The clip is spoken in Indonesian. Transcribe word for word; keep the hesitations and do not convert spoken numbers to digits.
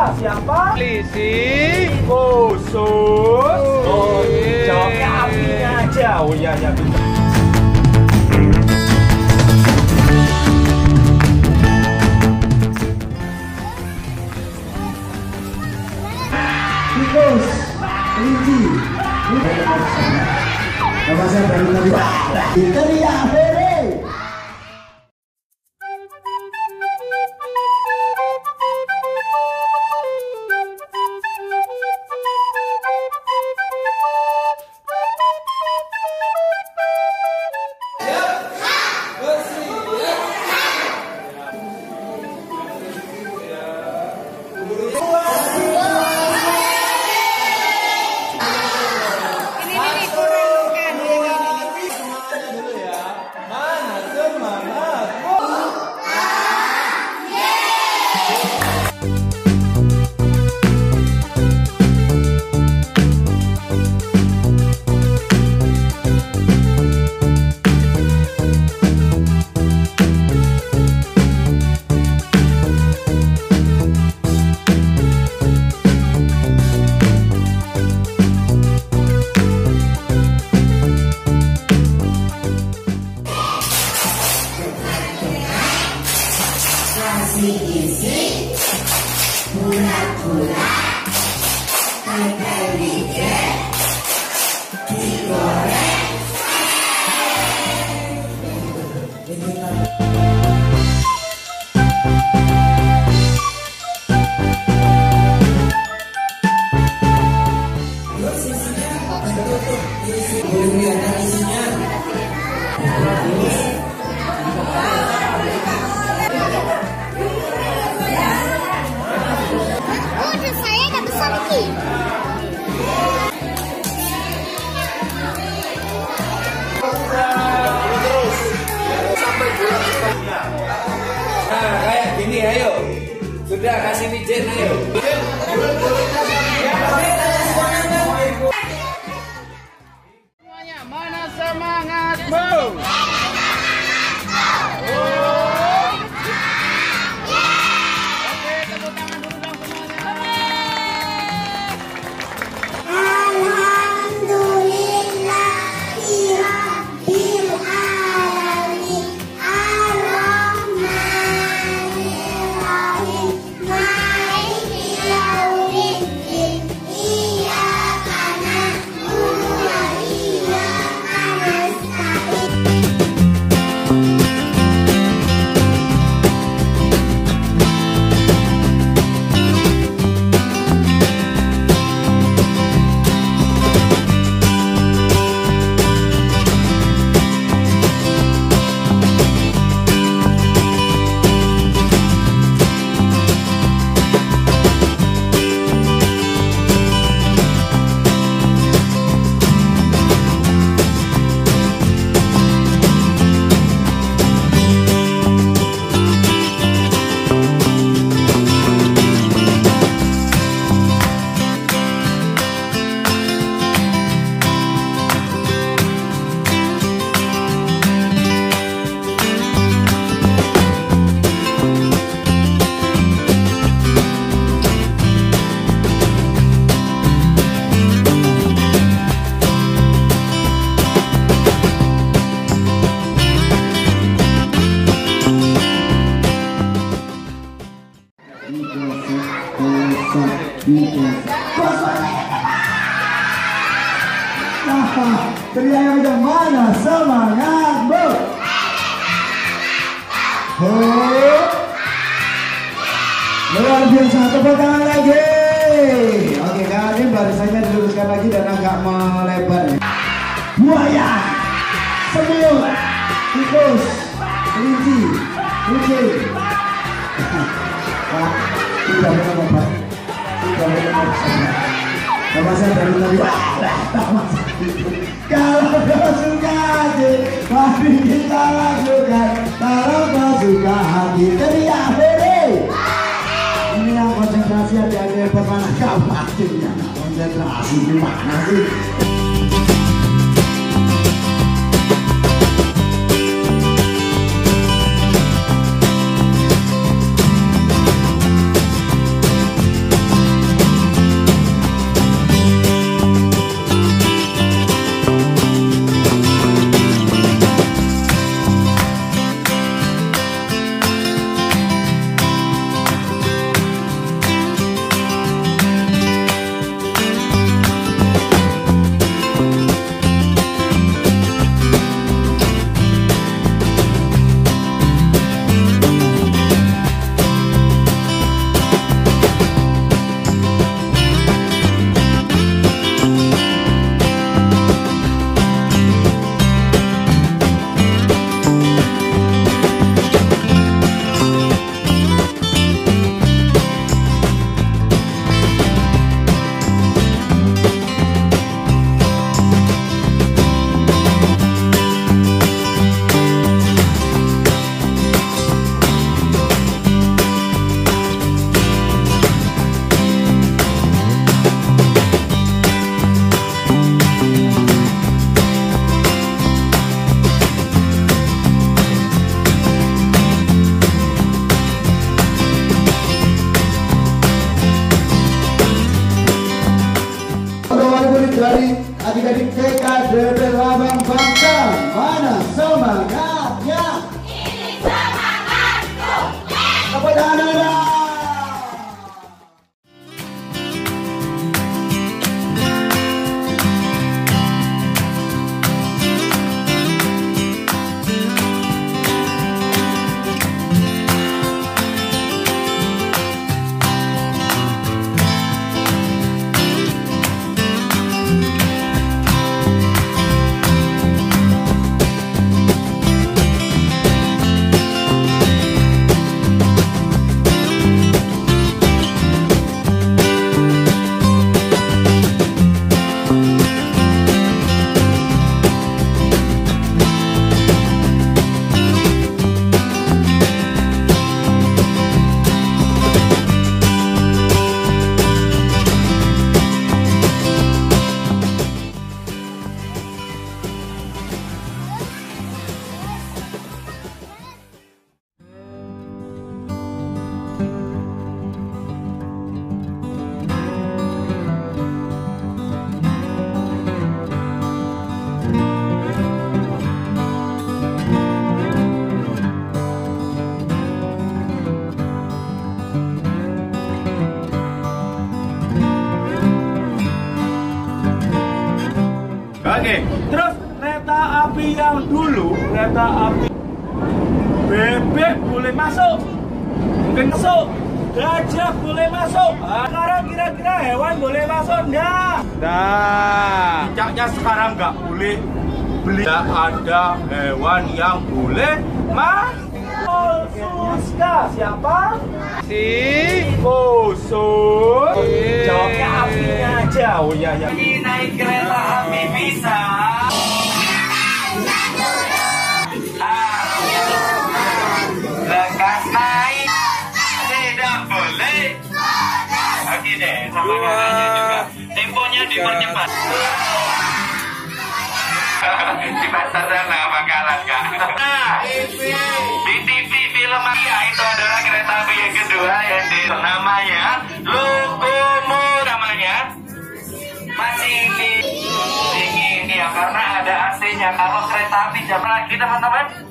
Siapa? Polisi. Khusus. Oh, Iya. jawabnya apinya aja. Oh iya ya. Tikus, kelinci, nama saya baru tadi. Kita lihat Hore. Isi-isi, gula-gula, tempe digoreng. Nah, kayak gini, ayo. Sudah kasih mijen, ayo. Semuanya, mana semangatmu? Teriak yang mana semangatmu? Oh, luar biasa, tepuk tangan lagi. Oke, kali ini barisannya diluruskan lagi dan agak melebar. Buaya, semut, tikus, kelinci, kucing. Wah, tidak benar Pak. Tidak benar. Nama saya baru tadi. Kalau kau suka hati, mari kita lakukan. Kalau kau suka hati, teriak Hore. Ini yang konsentrasi adik-adik bagaimana kau pastinya konsentrasi di mana sih? dari adik-adik T K D P Labang Bangsa. Mana semangatnya? Ini semangatku. Tepuk tangan Anda. Oke, terus kereta api yang dulu, kereta api bebek boleh masuk, mungkin masuk, gajah boleh masuk. Ah, sekarang kira-kira hewan boleh masuk enggak? Nah, cicaknya sekarang nggak boleh beli. Tidak ada hewan yang boleh masuk. Suska siapa? Si Bosun. Jawabnya apinya aja. Oh iya ya. Naik kereta api bisa. Lekas naik tidak boleh. Oke deh, sama katanya juga. Temponya dipercepat. Di pasar sana bakalan kak. Nah, di T V film ya itu adalah kereta api yang kedua yang di namanya Lokomo namanya. Masih di dingin ya karena ada A C-nya. Kalau kereta api jam lagi teman-teman.